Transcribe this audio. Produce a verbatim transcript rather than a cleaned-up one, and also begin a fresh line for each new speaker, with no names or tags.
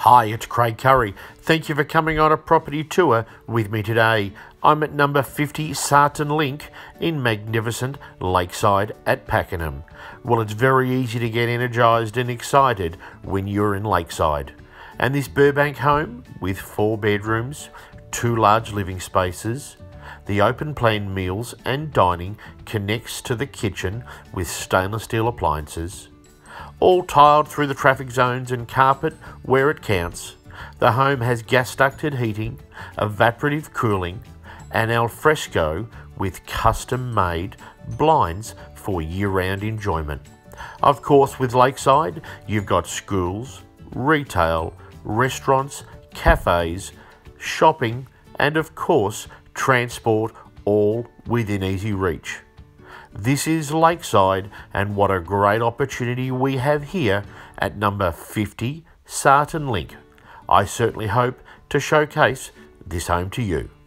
Hi, it's Craig Curry. Thank you for coming on a property tour with me today. I'm at number fifty Sarton Link in magnificent Lakeside at Pakenham. Well, it's very easy to get energised and excited when you're in Lakeside. And this Burbank home with four bedrooms, two large living spaces, the open plan meals and dining connects to the kitchen with stainless steel appliances. All tiled through the traffic zones and carpet where it counts. The home has gas ducted heating, evaporative cooling, and al fresco with custom-made blinds for year-round enjoyment. Of course, with Lakeside, you've got schools, retail, restaurants, cafes, shopping, and of course, transport, all within easy reach. This is Lakeside, and what a great opportunity we have here at number fifty Sarton Link. I certainly hope to showcase this home to you.